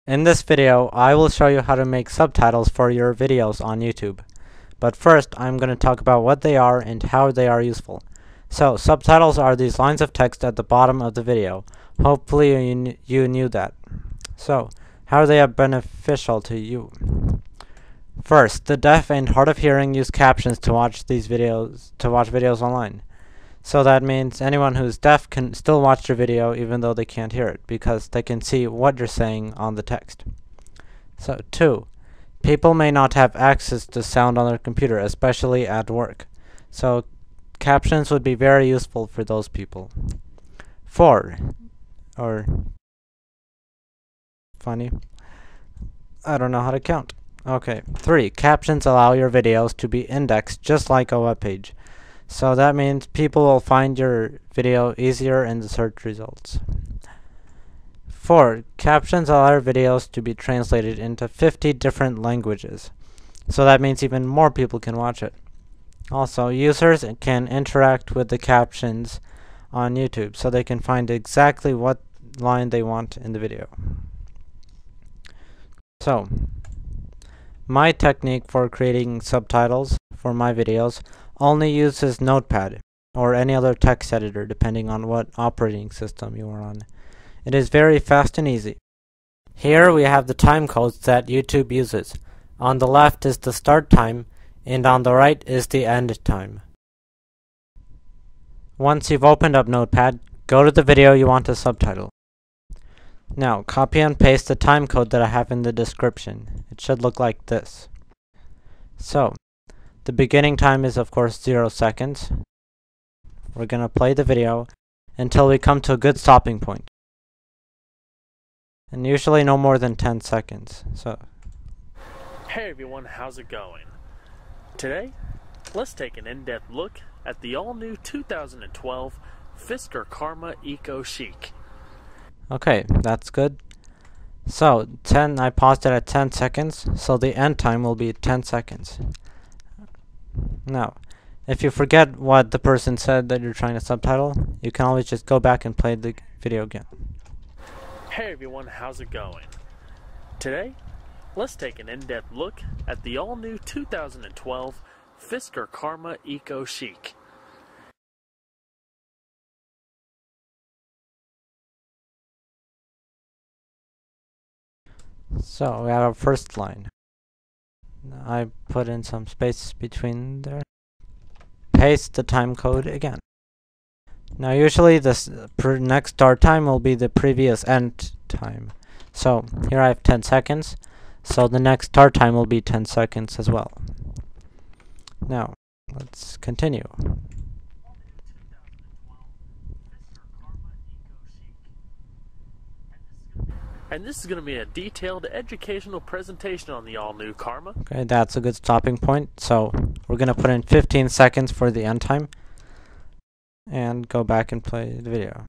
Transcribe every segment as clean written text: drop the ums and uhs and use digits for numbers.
In this video, I will show you how to make subtitles for your videos on YouTube. But first, I'm going to talk about what they are and how they are useful. So, subtitles are these lines of text at the bottom of the video. Hopefully you knew that. So, how are they beneficial to you? First, the deaf and hard of hearing use captions to watch videos online. So that means anyone who's deaf can still watch your video even though they can't hear it, because they can see what you're saying on the text. So 2. People may not have access to sound on their computer, especially at work. So captions would be very useful for those people. 4. Or funny. I don't know how to count. Okay. 3. Captions allow your videos to be indexed just like a web page. So that means people will find your video easier in the search results. 4. Captions allow your videos to be translated into 50 different languages. So that means even more people can watch it. Also, users can interact with the captions on YouTube, so they can find exactly what line they want in the video. So, my technique for creating subtitles for my videos only uses Notepad or any other text editor depending on what operating system you are on. It is very fast and easy. Here we have the time codes that YouTube uses. On the left is the start time and on the right is the end time. Once you've opened up Notepad, go to the video you want to subtitle. Now copy and paste the time code that I have in the description. It should look like this. So, the beginning time is of course 0 seconds. We're gonna play the video until we come to a good stopping point. And usually no more than 10 seconds. So, hey everyone, how's it going? Today, let's take an in-depth look at the all-new 2012 Fisker Karma Eco Chic. okay, that's good. So, I paused it at 10 seconds, so the end time will be 10 seconds. Now, if you forget what the person said that you're trying to subtitle, you can always just go back and play the video again. Hey everyone, how's it going? Today, let's take an in-depth look at the all-new 2012 Fisker Karma Eco Chic. So, we have our first line. I put in some space between there. Paste the time code again. Now usually this next start time will be the previous end time. So here I have 10 seconds. So the next start time will be 10 seconds as well. Now let's continue. And this is going to be a detailed educational presentation on the all-new Karma. Okay, that's a good stopping point. So we're going to put in 15 seconds for the end time and go back and play the video.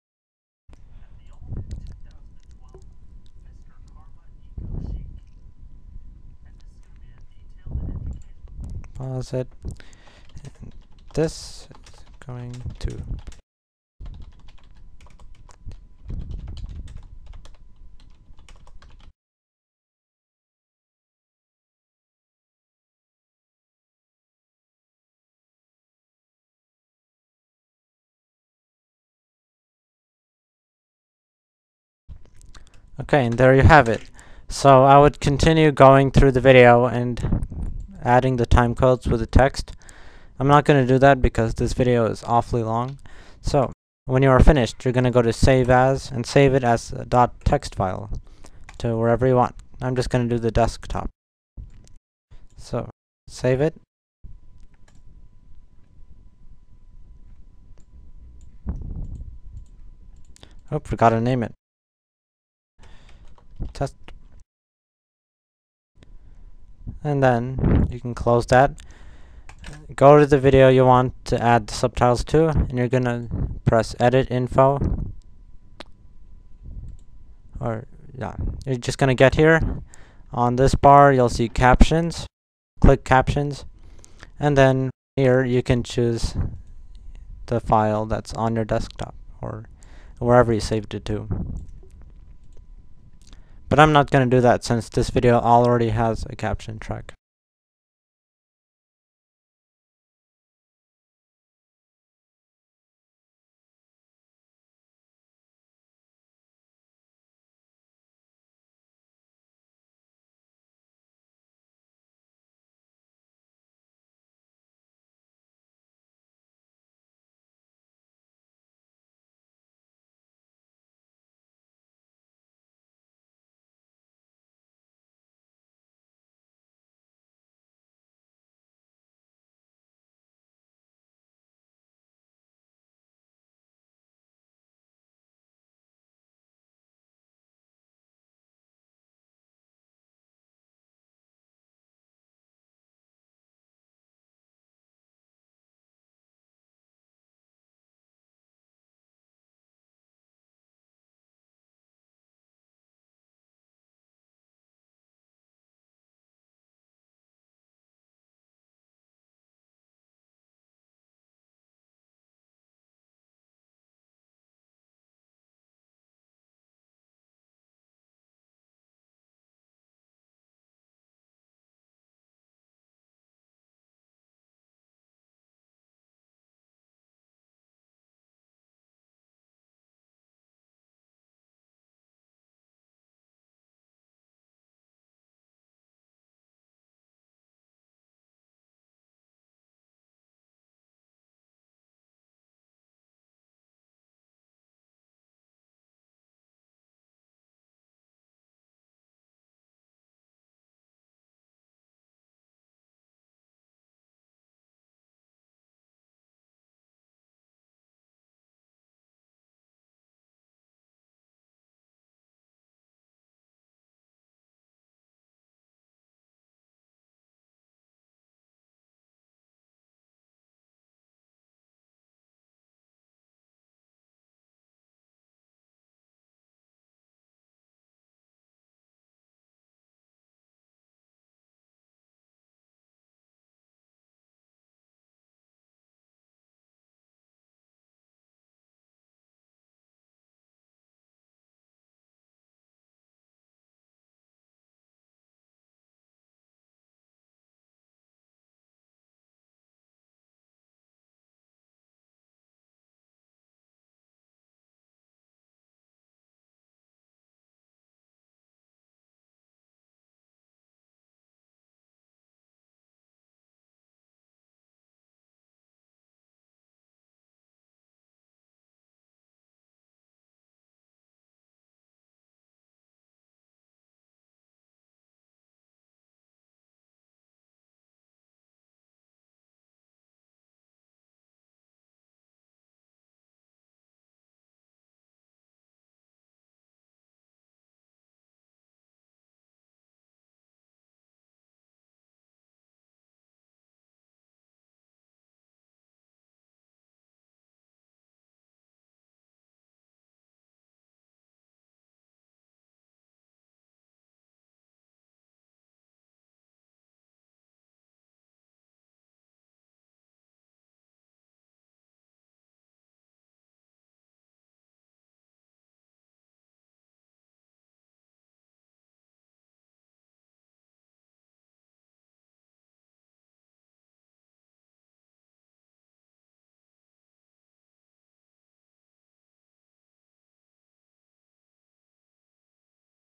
Pause it. And this is going to okay, and there you have it. So I would continue going through the video and adding the time codes with the text. I'm not going to do that because this video is awfully long. So when you are finished, you're going to go to Save As and save it as a .text file to wherever you want. I'm just going to do the desktop. So save it. Oh, forgot to name it. Test. And then you can close that. Go to the video you want to add the subtitles to, and you're gonna press Edit Info. Or yeah, you're just gonna get here. On this bar, you'll see Captions. Click Captions, and then here you can choose the file that's on your desktop or wherever you saved it to. But But I'm not going to do that since this video already has a caption track.